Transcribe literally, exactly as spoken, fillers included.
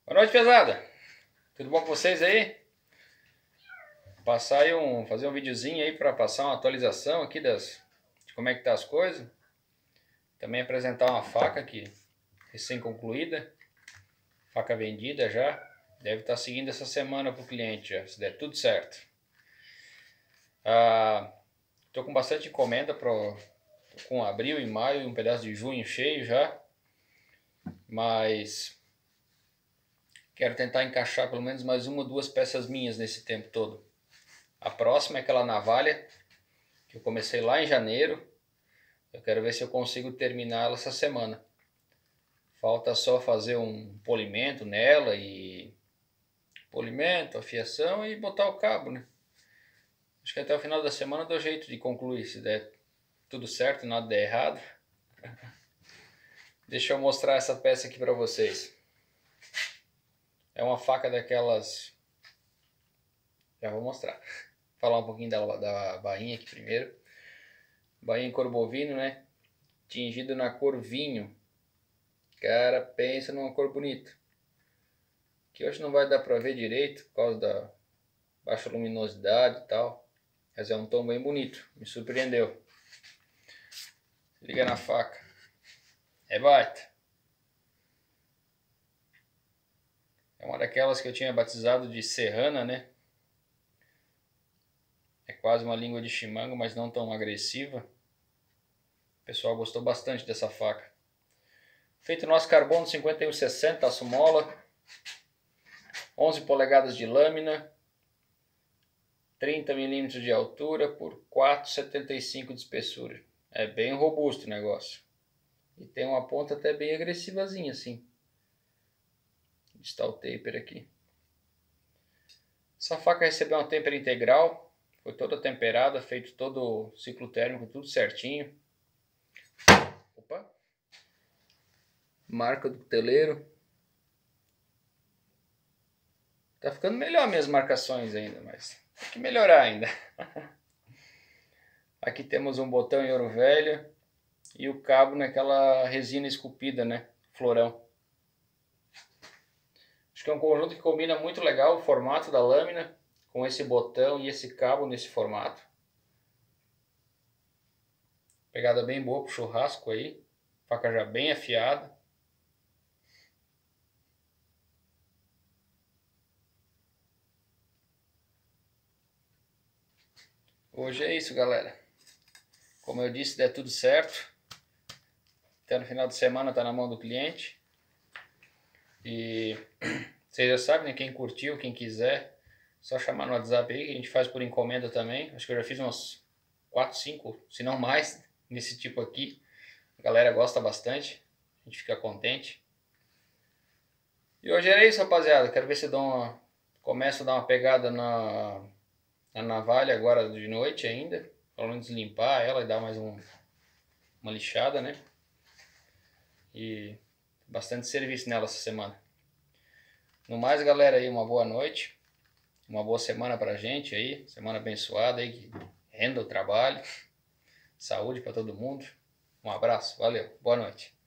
Boa noite, pesada. Tudo bom com vocês aí? Passar aí um, fazer um videozinho aí para passar uma atualização aqui das, de como é que tá as coisas. Também apresentar uma faca aqui, recém-concluída. Faca vendida já. Deve estar seguindo essa semana para o cliente já, se der tudo certo. Ah, tô com bastante encomenda para com abril e maio e um pedaço de junho cheio já. Mas quero tentar encaixar pelo menos mais uma ou duas peças minhas nesse tempo todo. A próxima é aquela navalha que eu comecei lá em janeiro. Eu quero ver se eu consigo terminá-la essa semana. Falta só fazer um polimento nela e polimento, afiação e botar o cabo, né? Acho que até o final da semana dou jeito de concluir, se der tudo certo, nada der errado. Deixa eu mostrar essa peça aqui para vocês. É uma faca daquelas... Já vou mostrar. Falar um pouquinho da, da bainha aqui primeiro. Bainha em couro bovino, né? Tingido na cor vinho. Cara, pensa numa cor bonita. Que hoje não vai dar pra ver direito por causa da baixa luminosidade e tal. Mas é um tom bem bonito. Me surpreendeu. Se liga na faca. É baita. É uma daquelas que eu tinha batizado de serrana, né? É quase uma língua de chimango, mas não tão agressiva. O pessoal gostou bastante dessa faca. Feito no aço carbono cinquenta e um sessenta, aço mola. onze polegadas de lâmina. trinta milímetros de altura por quatro vírgula setenta e cinco de espessura. É bem robusto o negócio. E tem uma ponta até bem agressivazinha assim. Está o taper aqui. Essa faca recebeu uma têmpera integral. Foi toda temperada, feito todo o ciclo térmico, tudo certinho. Opa! Marca do cuteleiro. Tá ficando melhor minhas marcações ainda, mas tem que melhorar ainda. Aqui temos um botão em ouro velho e o cabo naquela resina esculpida, né? Florão. Acho que é um conjunto que combina muito legal o formato da lâmina com esse botão e esse cabo nesse formato. Pegada bem boa pro churrasco aí. Faca já bem afiada. Hoje é isso, galera. Como eu disse, der tudo certo. Até no final de semana tá na mão do cliente. E vocês já sabem, né? Quem curtiu, quem quiser, só chamar no WhatsApp aí, que a gente faz por encomenda também. Acho que eu já fiz uns quatro, cinco, se não mais, nesse tipo aqui. A galera gosta bastante, a gente fica contente. E hoje era isso, rapaziada. Quero ver se eu dou uma... começo a dar uma pegada na, na navalha agora de noite ainda. Pelo menos limpar ela e dar mais um... uma lixada, né? E bastante serviço nela essa semana. No mais, galera, aí uma boa noite. Uma boa semana pra gente aí. Semana abençoada aí, que renda o trabalho. Saúde pra todo mundo. Um abraço, valeu, boa noite.